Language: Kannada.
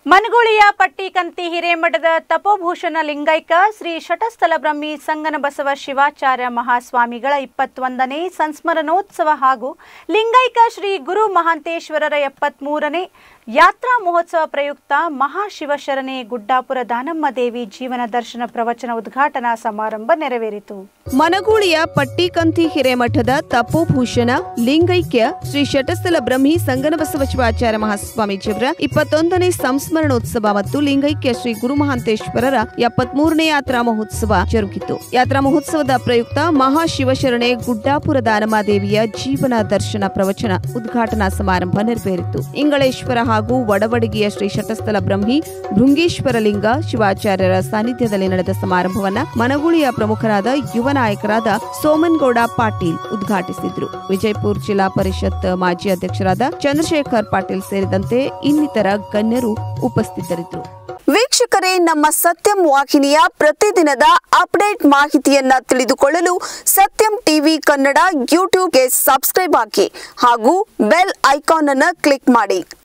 ಮನಗೂಳಿಯ ಪಟ್ಟಿಕಂತಿ ಹಿರೇಮಠದ ತಪೋಭೂಷಣ ಲಿಂಗೈಕ ಶ್ರೀ ಶಟಸ್ಥಲ ಬ್ರಹ್ಮಿ ಸಂಗನಬಸವ ಶಿವಾಚಾರ್ಯ ಮಹಾಸ್ವಾಮಿಗಳ 21ನೇ ಸಂಸ್ಮರಣೋತ್ಸವ ಹಾಗೂ ಲಿಂಗೈಕ ಶ್ರೀ ಗುರು ಮಹಾಂತೇಶ್ವರರ 73ನೇ ಯಾತ್ರಾ ಮಹೋತ್ಸವ ಪ್ರಯುಕ್ತ ಮಹಾಶಿವಶರಣೆ ಗುಡ್ಡಾಪುರ ದಾನಮ್ಮ ದೇವಿ ಜೀವನ ದರ್ಶನ ಪ್ರವಚನ ಉದ್ಘಾಟನಾ ಸಮಾರಂಭ ನೆರವೇರಿತು. ಮನಗೂಳಿಯ ಪಟ್ಟಿಕಂತಿ ಹಿರೇಮಠದ ತಪೋಭೂಷಣ ಲಿಂಗೈಕ್ಯ ಶ್ರೀ ಶಟಸ್ಥಲ ಬ್ರಹ್ಮಿ ಸಂಗನಬಸವ ಶಿವಾಚಾರ್ಯ ಮಹಾಸ್ವಾಮೀಜಿಯವರ 21ನೇ ಸಂಸ್ಮರಣೋತ್ಸವ ಮತ್ತು ಲಿಂಗೈಕ್ಯ ಶ್ರೀ ಗುರು ಮಹಾಂತೇಶ್ವರರ 73ನೇ ಯಾತ್ರಾ ಮಹೋತ್ಸವ ಜರುಗಿತು. ಯಾತ್ರಾ ಮಹೋತ್ಸವದ ಪ್ರಯುಕ್ತ ಮಹಾಶಿವಶರಣೆ ಗುಡ್ಡಾಪುರ ದಾನಮ್ಮ ದೇವಿಯ ಜೀವನ ದರ್ಶನ ಪ್ರವಚನ ಉದ್ಘಾಟನಾ ಸಮಾರಂಭ ನೆರವೇರಿತು. ಇಂಗಳೇಶ್ವರ ಹಾಗೂ ವಡವಡಿಗೆಯ ಶ್ರೀ ಶಟಸ್ಥಲ ಬ್ರಹ್ಮಿ ಭೃಂಗೇಶ್ವರ ಲಿಂಗ ಶಿವಾಚಾರ್ಯರ ಸಾನ್ನಿಧ್ಯದಲ್ಲಿ ನಡೆದ ಸಮಾರಂಭವನ್ನ ಮನಗೂಳಿಯ ಪ್ರಮುಖರಾದ ಯುವ ನಾಯಕರಾದ ಸೋಮನಗೌಡ ಪಾಟೀಲ್ ಉದ್ಘಾಟಿಸಿದ್ರು. ವಿಜಯಪುರ ಜಿಲ್ಲಾ ಪರಿಷತ್ ಮಾಜಿ ಅಧ್ಯಕ್ಷರಾದ ಚಂದ್ರಶೇಖರ್ ಪಾಟೀಲ್ ಸೇರಿದಂತೆ ಇನ್ನಿತರ ಗಣ್ಯರು ಉಪಸ್ಥಿತರಿದ್ದರು. ವೀಕ್ಷಕರೇ, ನಮ್ಮ ಸತ್ಯಂ ವಾಹಿನಿಯ ಪ್ರತಿದಿನದ ಅಪ್ಡೇಟ್ ಮಾಹಿತಿಯನ್ನ ತಿಳಿದುಕೊಳ್ಳಲು ಸತ್ಯಂ ಟಿವಿ ಕನ್ನಡ ಯೂಟ್ಯೂಬ್ಗೆ ಸಬ್ಸ್ಕ್ರೈಬ್ ಆಗಿ ಹಾಗೂ ಬೆಲ್ ಐಕಾನ್ ಅನ್ನು ಕ್ಲಿಕ್ ಮಾಡಿ.